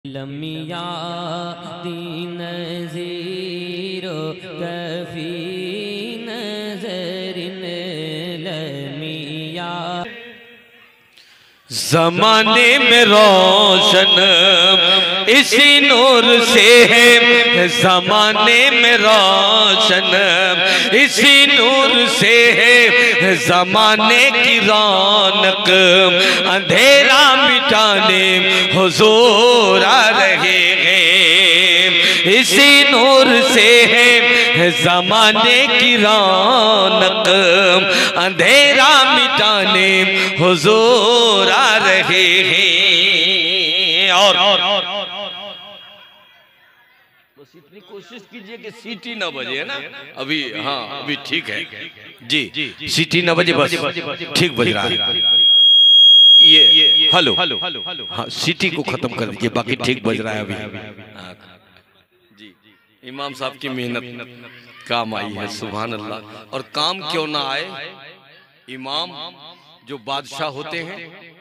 लमिया दीन zero कफ़ी नज़रिन लमिया। ज़माने में रोशन इसी नूर से है, ज़माने में रोशन इसी नूर से है, ज़माने की रौनक अंधेरा मिटाने हुजूर आ रहे हैं। इसी नूर से है ज़माने की रौनक अंधेरा मिटाने हुजूर आ रहे हैं। और बस इतनी कोशिश कीजिए कि सीटी ना बजे ना अभी। हाँ अभी ठीक है जी, सीटी ना बजे, बस ठीक बज रहा है ये। हेलो हाँ, सीटी को खत्म कर दीजिए, बाकी ठीक बज रहा है अभी। जी, इमाम साहब की मेहनत काम आई है, सुभान अल्लाह। और काम क्यों ना आए, इमाम जो बादशाह होते हैं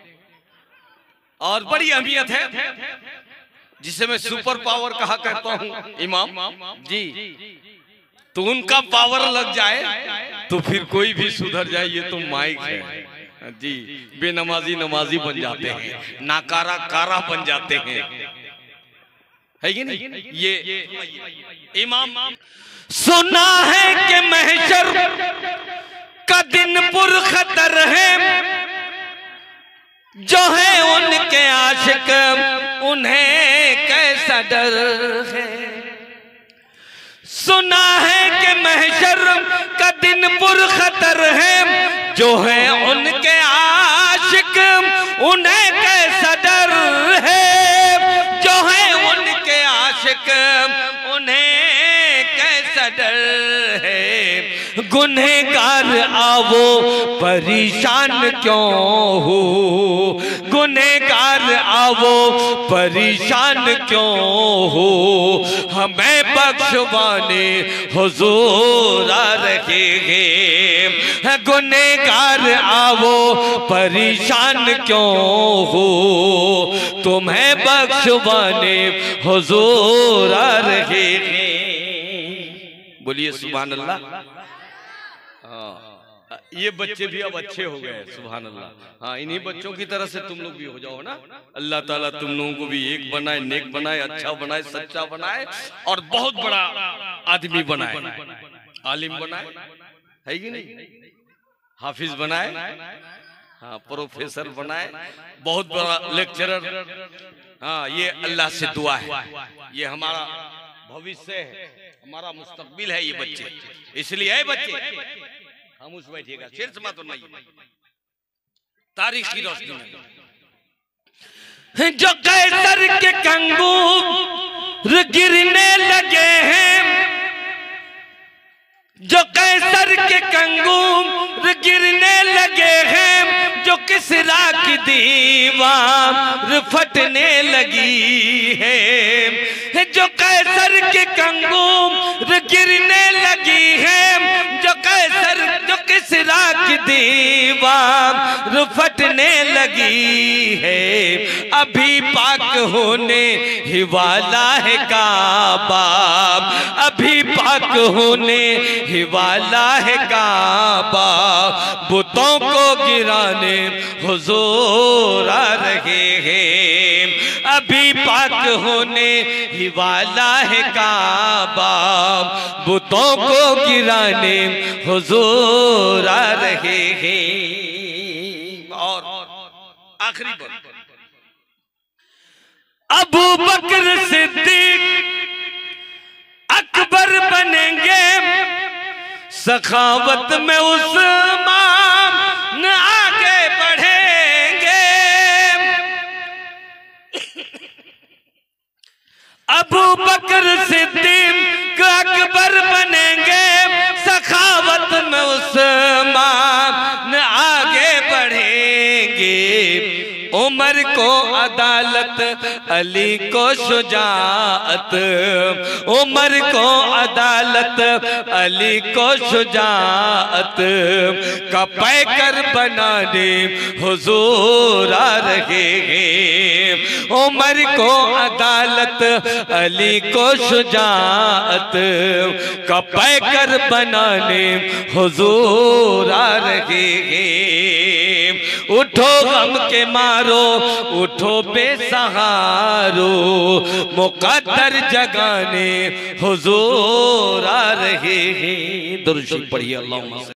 और बड़ी अहमियत है, जिसे मैं सुपर पावर कहा करता हूँ इमाम जी, तो उनका पावर लग जाए तो फिर कोई भी सुधर जाए, ये तो माइक है जी। बेनमाजी नमाजी बन जाते हैं, नाकारा कारा बन जाते हैं, है कि नहीं? ये इमाम सुना है कि महशर का दिन पुरखतर है, जो है उनके आशिक उन्हें कैसा डर है। सुना है कि महशर का दिन पुरखतर है, जो है उनके आशिक उन्हें कैसा डर है, जो है उनके आशिक उन्हें कैसा डर है। गुनहगार आवो परेशान क्यों हो, गुनहगार आवो परेशान क्यों हो, हमें बख्शवाने हुजूर आ रहे हैं। गुनहगार आवो परेशान क्यों हो, तुम्हें बख्शवाने हुजूर आ रहे हैं। बोलिए सुभान अल्लाह। ये बच्चे भी अब अच्छे हो गए, सुभान अल्लाह। हाँ, इन्हीं बच्चों की तरह से तुम लोग भी हो जाओ ना। अल्लाह ताला तुम लोगों को भी एक बनाए, नेक बनाए, अच्छा बनाए, सच्चा बनाए और बहुत बड़ा आदमी बनाए, आलिम बनाए, है कि नहीं? हाफिज बनाए, हाँ प्रोफेसर बनाए, बहुत बड़ा लेक्चरर। हाँ, ये अल्लाह से दुआ है, ये हमारा भविष्य है, हमारा मुस्तकबिल है ये बच्चे। इसलिए है बच्चे खामोश बैठिएगा, शेर समा तो नहीं, तारीख की रोशनी में। जो कैसर के कंगूर गिरने लगे हैं, जो कैसर के कंगूर गिरने लगे हैं, जो किसरा की दीवार फटने लगी है, जो कैसर के कंगूर गिरने लगी है, जो कैसर जो किसरा की दीवार फटने लगी है। अभी पाक होने ही वाला है काबा, अभी पाक होने ही वाला है काबा, बुतों को गिराने हुजूर आ रहे हैं। अभी पाक होने ही वाला है काबा, बुतों को गिराने हुजूर आ रहे हैं। और आखिरी बात, अबू बकर सिद्दीक अकबर बनेंगे, सखावत में उस्मान आगे बढ़ेंगे। अबू बकर सिद्दीक अकबर बनेंगे, सखावत में उस्मान आगे बढ़ेंगे। उमर उमर को अदालत अली को शुजाअत, उमर को अदालत अली को शुजाअत का पैकर बनाने हुजूर आ रहे हैं। उमर को अदालत अली को शुजाअत का पैकर बनाने हुजूर आ रहे हैं। उठो गम के मारो, उठो बेसहारो, मुकद्दर जगाने हुजूर आ रहे हैं। दुरूद शरीफ पढ़िए। अल्लाहुम्मा